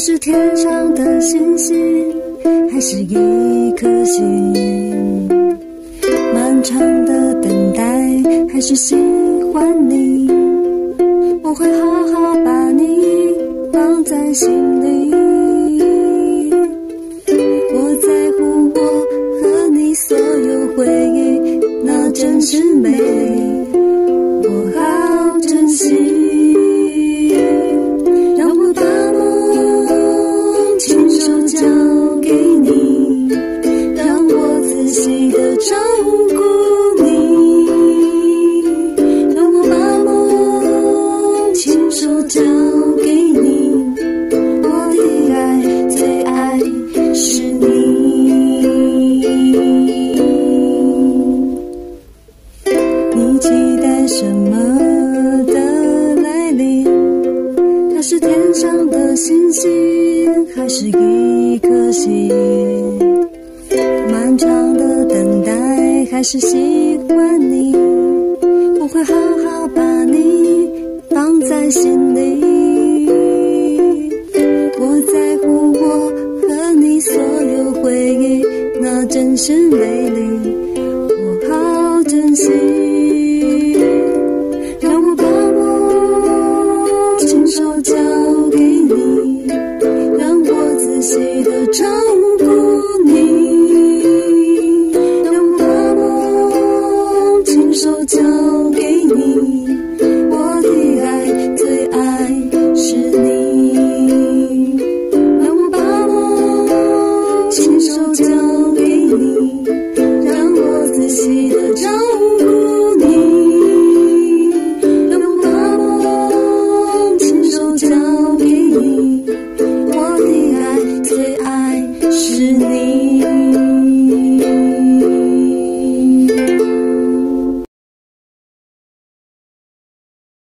是天上的星星，还是一颗心？漫长的等待，还是喜欢你？我会好好把你放在心里。我在乎我和你所有回忆，那真是美，我好珍惜。让我把梦亲手交给你，让我仔细地照顾你。让我把梦亲手交给你，我的爱最爱是你。你期待什么的来临？它是天上的星星，还是一颗心？漫长的等待，还是喜欢你？我会好好把你放在心里。我在乎我和你所有回忆，那真是美丽，我好珍惜。让我把我亲手交给你，让我仔细地照顾你。让我把梦亲手交给你，我的爱最爱是你。让我把梦亲手交给你，让我仔细地照顾